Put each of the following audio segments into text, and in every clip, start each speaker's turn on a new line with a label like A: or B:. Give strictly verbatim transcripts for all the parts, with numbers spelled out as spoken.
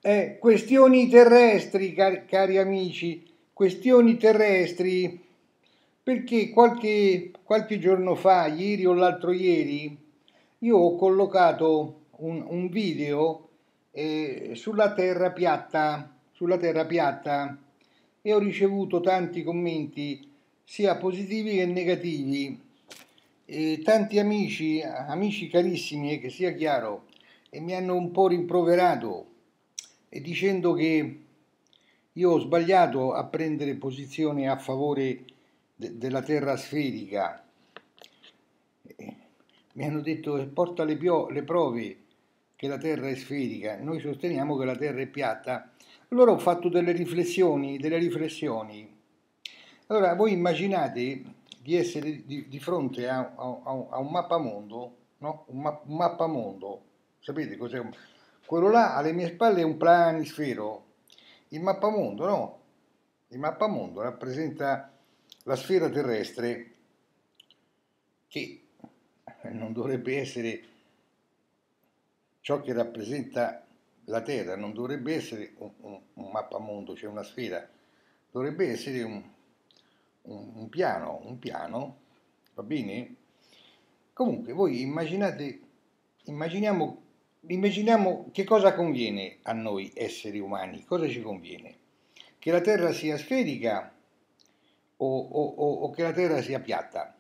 A: Eh, questioni terrestri, cari, cari amici, questioni terrestri, perché qualche, qualche giorno fa, ieri o l'altro ieri, io ho collocato un, un video eh, sulla terra piatta, sulla terra piatta e ho ricevuto tanti commenti, sia positivi che negativi. E tanti amici, amici carissimi, eh, che sia chiaro, e mi hanno un po' rimproverato e dicendo che io ho sbagliato a prendere posizione a favore de- della terra sferica. Eh, Mi hanno detto che porta le, pio- le prove che la terra è sferica, noi sosteniamo che la terra è piatta. Allora ho fatto delle riflessioni, delle riflessioni. Allora voi immaginate di essere di, di fronte a, a- a- a un mappamondo, no? Un, ma- un mappamondo, sapete cos'è? un- Quello là alle mie spalle è un planisfero, il mappamondo no, il mappamondo rappresenta la sfera terrestre che non dovrebbe essere ciò che rappresenta la Terra, non dovrebbe essere un, un, un mappamondo, cioè una sfera, dovrebbe essere un, un, un piano, un piano, va bene? Comunque voi immaginate, immaginiamo, immaginiamo che cosa conviene a noi esseri umani, cosa ci conviene? Che la Terra sia sferica o, o, o, o che la Terra sia piatta?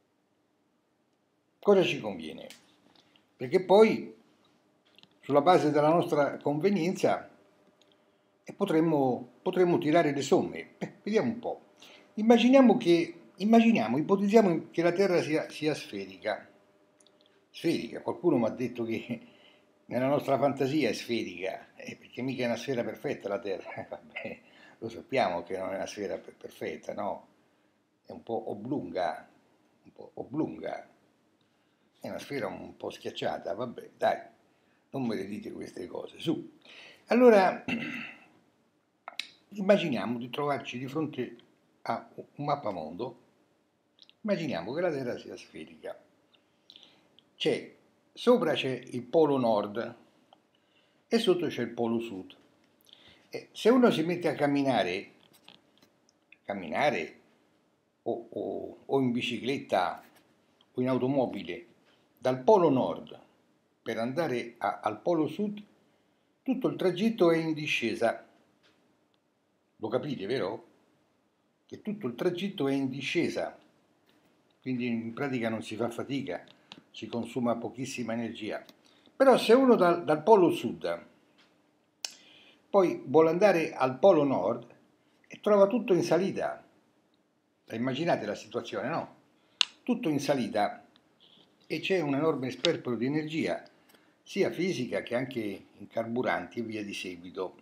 A: Cosa ci conviene? Perché poi, sulla base della nostra convenienza, eh, potremmo, potremmo tirare le somme. Beh, vediamo un po'. Immaginiamo che, immaginiamo, ipotizziamo che la Terra sia, sia sferica. Sferica, qualcuno mi ha detto che nella nostra fantasia è sferica, eh, perché mica è una sfera perfetta la Terra. Eh, vabbè, lo sappiamo che non è una sfera per- perfetta, no? È un po' oblunga, un po' oblunga, è una sfera un po' schiacciata, vabbè, dai, non me le dite queste cose, su. Allora, immaginiamo di trovarci di fronte a un mappamondo, immaginiamo che la Terra sia sferica. C'è, sopra c'è il polo nord e sotto c'è il polo sud. E se uno si mette a camminare, camminare o, o, o in bicicletta o in automobile dal polo nord per andare a, al polo sud, tutto il tragitto è in discesa. Lo capite, vero? Che tutto il tragitto è in discesa, quindi in pratica non si fa fatica, si consuma pochissima energia. Però se uno dal, dal polo sud poi vuole andare al polo nord e trova tutto in salita, immaginate la situazione, no? Tutto in salita e c'è un enorme sperpero di energia, sia fisica che anche in carburanti e via di seguito.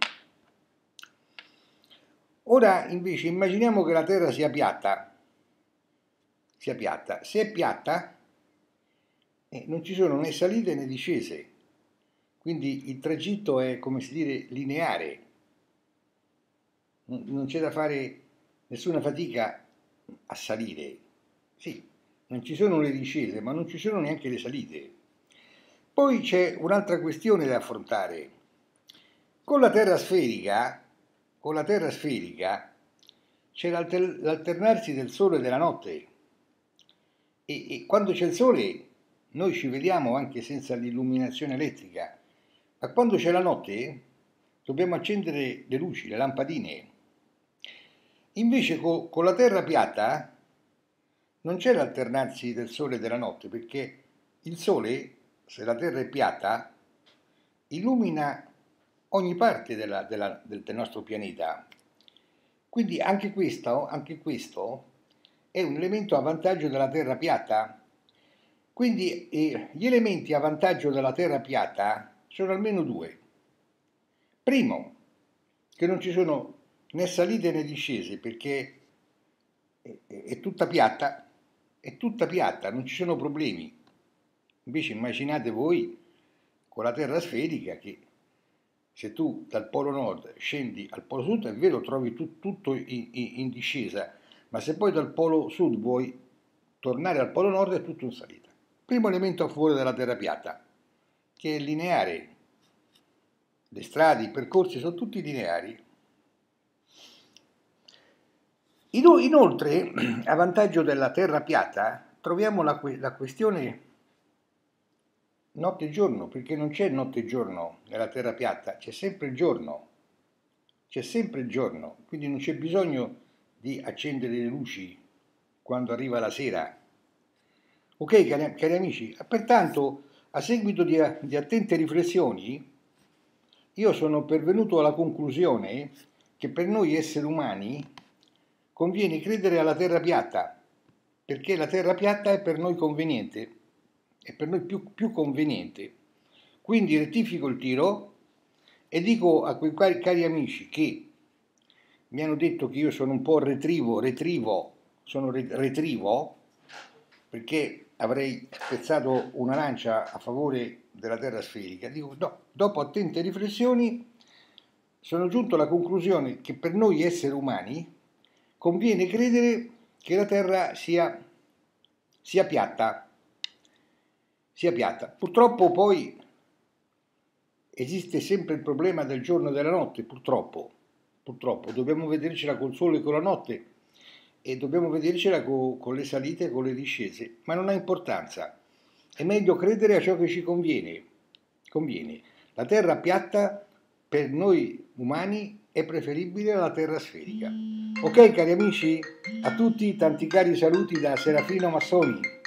A: Ora invece immaginiamo che la Terra sia piatta, sia piatta. Se è piatta, eh, non ci sono né salite né discese, quindi il tragitto è, come si dire, lineare, non c'è da fare nessuna fatica a salire. Sì, non ci sono le discese, ma non ci sono neanche le salite. Poi c'è un'altra questione da affrontare. Con la Terra sferica, con la Terra sferica c'è l'alter- l'alternarsi del sole e della notte. E, e quando c'è il sole noi ci vediamo anche senza l'illuminazione elettrica, ma quando c'è la notte dobbiamo accendere le luci, le lampadine. Invece co- con la Terra piatta non c'è l'alternarsi del sole e della notte, perché il sole, se la Terra è piatta, illumina ogni parte della- della- del, del nostro pianeta. Quindi anche questo, anche questo è un elemento a vantaggio della Terra piatta. Quindi eh, gli elementi a vantaggio della Terra piatta sono almeno due. Primo, che non ci sono né salite né discese perché è, è, è tutta piatta, è tutta piatta, non ci sono problemi. Invece immaginate voi con la Terra sferica che se tu dal polo nord scendi al polo sud, è vero, trovi tu, tutto in, in, in discesa, ma se poi dal polo sud vuoi tornare al polo nord è tutto in salita. Primo elemento a favore della Terra piatta, che è lineare. le strade, i percorsi sono tutti lineari. Inoltre, a vantaggio della terra piatta, troviamo la, la questione notte e giorno, perché non c'è notte e giorno nella terra piatta, c'è sempre il giorno, c'è sempre il giorno, quindi non c'è bisogno di accendere le luci quando arriva la sera. Ok, cari, cari amici, pertanto, a seguito di, di attente riflessioni, io sono pervenuto alla conclusione che per noi esseri umani conviene credere alla terra piatta, perché la terra piatta è per noi conveniente, è per noi più, più conveniente. Quindi rettifico il tiro e dico a quei cari, cari amici che mi hanno detto che io sono un po' retrivo, retrivo, sono retrivo, perché avrei spezzato una lancia a favore della terra sferica. Dico, no, dopo attente riflessioni sono giunto alla conclusione che per noi esseri umani conviene credere che la terra sia, sia piatta, sia piatta. Purtroppo poi esiste sempre il problema del giorno e della notte, purtroppo, purtroppo. Dobbiamo vedercela col sole e con la notte e dobbiamo vedercela con, con le salite e con le discese, ma non ha importanza. È meglio credere a ciò che ci conviene. Conviene. La terra piatta per noi umani è preferibile alla terra sferica. Ok, cari amici, a tutti tanti cari saluti da Serafino Massoni.